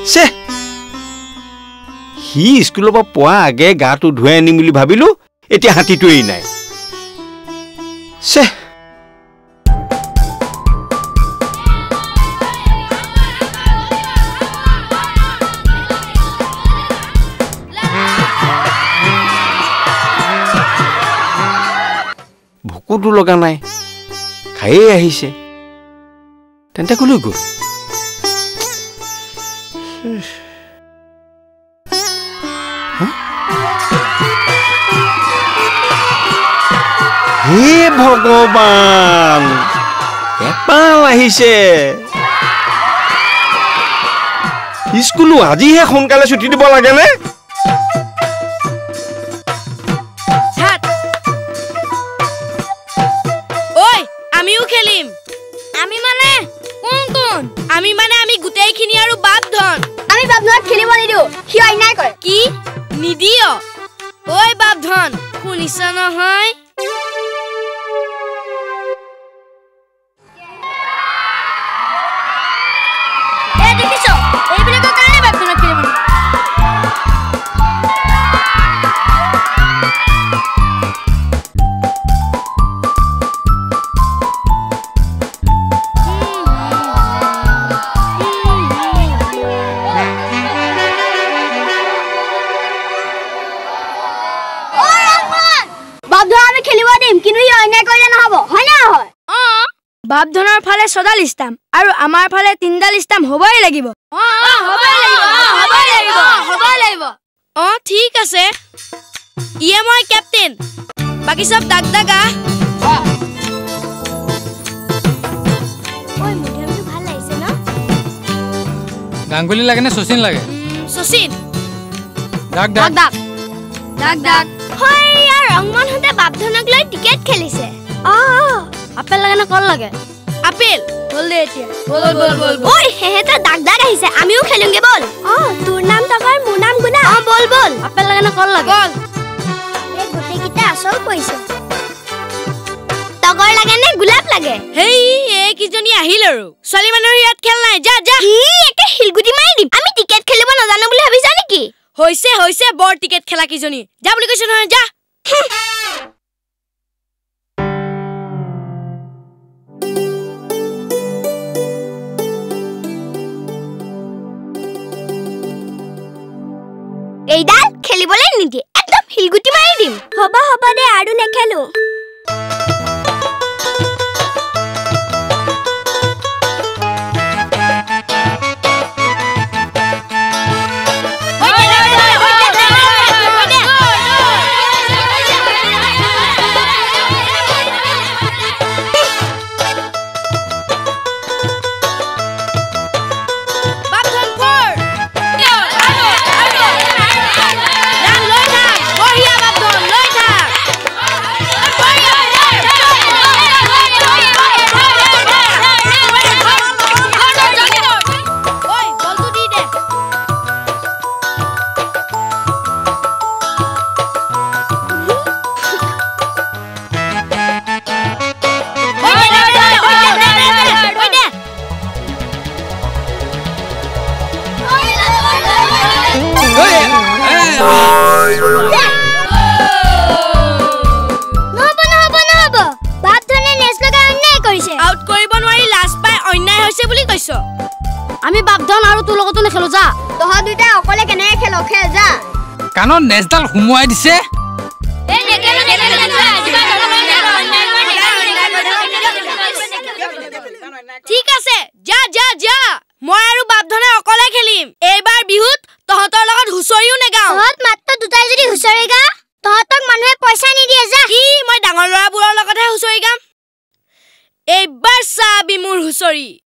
ছে সি স্কুলৰ পৰা পোৱা আগে গাটো ধুৱাই আনিম বুলি ভাবিলো এতিয়া হাতীটোৱেই নাই ছে ভোকতো লগা নাই খায়ে আহিছে তেন্তে কলৈ গ'ল হে ভগৱান এপাল আহিছে স্কুলো আজিহে সোনকালে ছুটি দিব লাগে নে আমিও খেলিম আমি মানে কোন আমি গোটেইখিনি আৰু বাপধন আমি বাপধনত খেলিব নিদিও সি অন্যায় কৰে কি নিদিয় ঐ বাপধন শুনিছ নহয় দেখিছ এইবিলাকৰ কাৰণে বাপধনত খেলিব বাপধনৰ ফালে ৪ডাল ষ্টাম্প আৰু আমাৰ ফালে ৩ডাল ষ্টাম্প হ'বই লাগিব ঠিক আছে ইয়ে মই কেপ্টেইন বাকি সব দাগ দাগা ওই মিডিয়ামটো ভাল লাগিছে ন গাঙ্গুলি লাগে নে শচীন লাগে শচীন দাগ দাগ দাগ দাগ দাগ হয় আৰু ৰংমন হতে বাপধনক লৈ টিকেট খেলিছে আপেল লাগে না কল লাগে আপেল বল দে এতিয়া বল ওই হেহেটা দাগ দাগ আহিছে আমিও খেলুঙ্গে বল তোৰ নাম তগৰ মোৰ নাম গুনা বল আপেল লাগে না কল লাগে বল এই গোটে কিটা আসল কইছে তগৰ লাগে নে গোলাপ লাগে হেই এই কিজনী আহিল আৰু ছোৱালী মানুহৰ ইয়াত খেল নাই যা যা একে হিলগুটি মাৰি দিম আমি টিকেট খেলিব নাজানো বুলি ভাবিছা নেকি হৈছে বৰ টিকেট খেলা কিজনী যা বুলি কৈছ নহয় যা এইডাল খেলিবলৈ নিদিয়ে একদম হিলগুটি মাৰি দিম হ'ব দে আৰু নেখেলো আমি বাপধন আৰু তোৰ লগতো নেখেলো যা তহ দুইটা অকলে কেনে খেল যা কানত নেজডাল হুমুৱাই দিছে ঠিক আছে যা যা যা মই আৰু বাপধনে অকলে খেলিম এইবাৰ বিহুত তহঁতৰ লগত হুঁচৰিও নেগাও তহঁত মাত্ৰ দুটাই যদি হুঁচৰি গা তহঁতক মানুহে পইচা নিদিয়ে যা কি মই ডাঙৰ ল'ৰাবোৰৰ লগতহে হুঁচৰি গাম এইবাৰ চাবি মোৰ হুঁচৰি